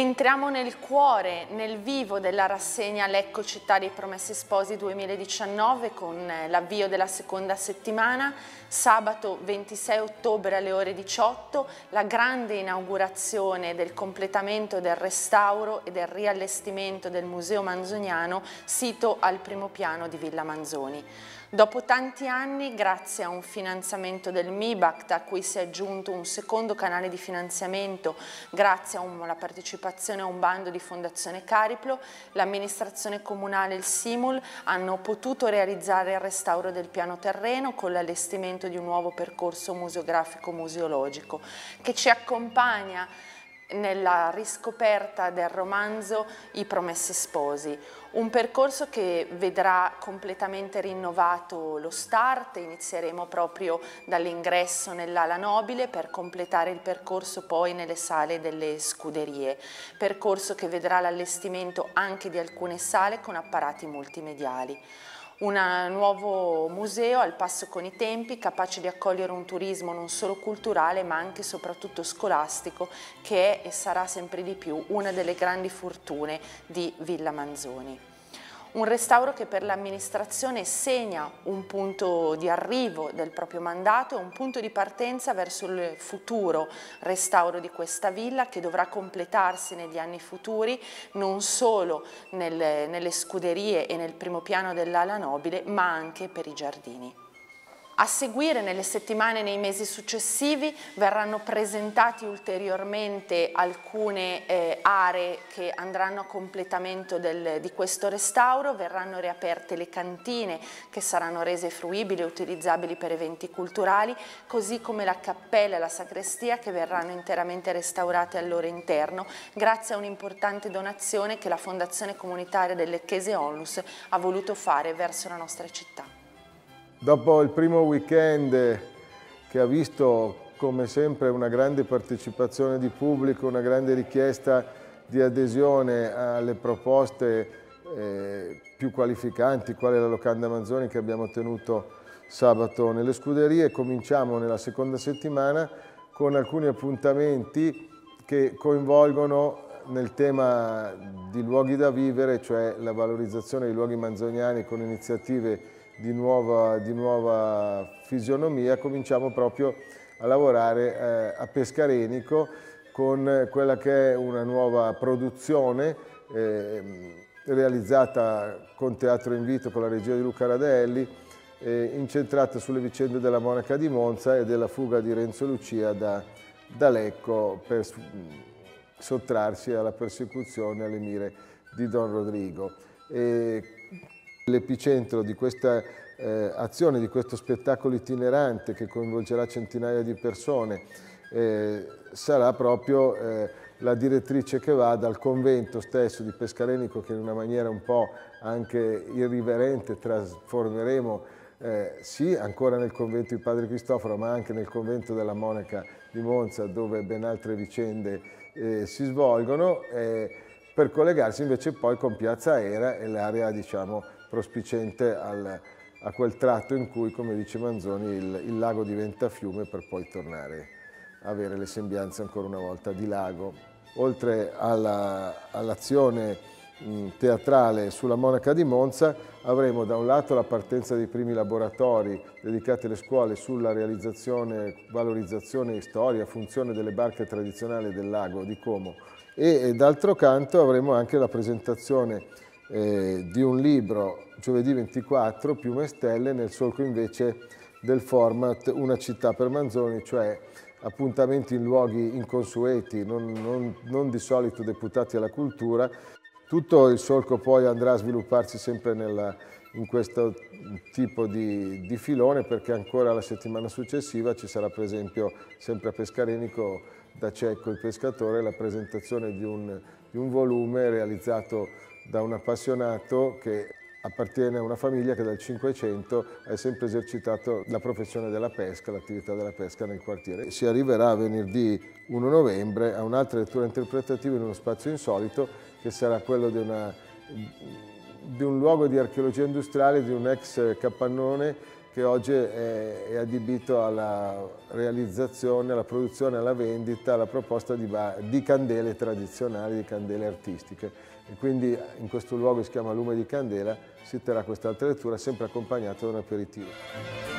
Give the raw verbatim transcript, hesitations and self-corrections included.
Entriamo nel cuore, nel vivo della rassegna Lecco Città dei Promessi Sposi duemiladiciannove con l'avvio della seconda settimana. Sabato ventisei ottobre alle ore diciotto la grande inaugurazione del completamento del restauro e del riallestimento del Museo Manzoniano, sito al primo piano di Villa Manzoni. Dopo tanti anni, grazie a un finanziamento del MIBACT a cui si è aggiunto un secondo canale di finanziamento grazie alla partecipazione a un bando di Fondazione Cariplo, l'amministrazione comunale e il SIMUL hanno potuto realizzare il restauro del piano terreno con l'allestimento di un nuovo percorso museografico-museologico che ci accompagna nella riscoperta del romanzo I Promessi Sposi, un percorso che vedrà completamente rinnovato lo start. Inizieremo proprio dall'ingresso nell'ala nobile per completare il percorso poi nelle sale delle scuderie, percorso che vedrà l'allestimento anche di alcune sale con apparati multimediali. Un nuovo museo al passo con i tempi, capace di accogliere un turismo non solo culturale ma anche e soprattutto scolastico, che è e sarà sempre di più una delle grandi fortune di Villa Manzoni. Un restauro che per l'amministrazione segna un punto di arrivo del proprio mandato e un punto di partenza verso il futuro restauro di questa villa, che dovrà completarsi negli anni futuri non solo nelle, nelle scuderie e nel primo piano dell'ala nobile, ma anche per i giardini. A seguire, nelle settimane e nei mesi successivi, verranno presentati ulteriormente alcune eh, aree che andranno a completamento del, di questo restauro. Verranno riaperte le cantine che saranno rese fruibili e utilizzabili per eventi culturali, così come la cappella e la sacrestia che verranno interamente restaurate al loro interno grazie a un'importante donazione che la Fondazione Comunitaria del Lecchese Onlus ha voluto fare verso la nostra città. Dopo il primo weekend che ha visto come sempre una grande partecipazione di pubblico, una grande richiesta di adesione alle proposte eh, più qualificanti, quale la Locanda Manzoni che abbiamo tenuto sabato nelle scuderie, cominciamo nella seconda settimana con alcuni appuntamenti che coinvolgono nel tema di luoghi da vivere, cioè la valorizzazione dei luoghi manzoniani con iniziative Di nuova, di nuova fisionomia. Cominciamo proprio a lavorare eh, a Pescarenico con quella che è una nuova produzione eh, realizzata con Teatro Invito, con la regia di Luca Radelli, eh, incentrata sulle vicende della monaca di Monza e della fuga di Renzo Lucia da, da Lecco per sottrarsi alla persecuzione alle mire di Don Rodrigo. E l'epicentro di questa eh, azione, di questo spettacolo itinerante che coinvolgerà centinaia di persone, eh, sarà proprio eh, la direttrice che va dal convento stesso di Pescarenico, che in una maniera un po' anche irriverente trasformeremo eh, sì ancora nel convento di Padre Cristoforo, ma anche nel convento della monaca di Monza, dove ben altre vicende eh, si svolgono, eh, per collegarsi invece poi con Piazza Era e l'area, diciamo, prospiciente al, a quel tratto in cui, come dice Manzoni, il, il lago diventa fiume per poi tornare a avere le sembianze ancora una volta di lago. Oltre all'azione all teatrale sulla monaca di Monza, avremo da un lato la partenza dei primi laboratori dedicati alle scuole sulla realizzazione, valorizzazione, storia, funzione delle barche tradizionali del lago di Como, e, e d'altro canto avremo anche la presentazione Eh, di un libro giovedì ventiquattro, Piume e Stelle, nel solco invece del format Una città per Manzoni, cioè appuntamenti in luoghi inconsueti, non, non, non di solito deputati alla cultura. Tutto il solco poi andrà a svilupparsi sempre nella, in questo tipo di, di filone, perché ancora la settimana successiva ci sarà per esempio sempre a Pescarenico da Cecco il pescatore la presentazione di un, di un volume realizzato da un appassionato che appartiene a una famiglia che dal Cinquecento ha sempre esercitato la professione della pesca, l'attività della pesca nel quartiere. Si arriverà venerdì primo novembre a un'altra lettura interpretativa in uno spazio insolito, che sarà quello di, una, di un luogo di archeologia industriale, di un ex capannone che oggi è, è adibito alla realizzazione, alla produzione, alla vendita, alla proposta di, di candele tradizionali, di candele artistiche. E quindi in questo luogo che si chiama Lume di Candela si terrà quest'altra lettura sempre accompagnata da un aperitivo.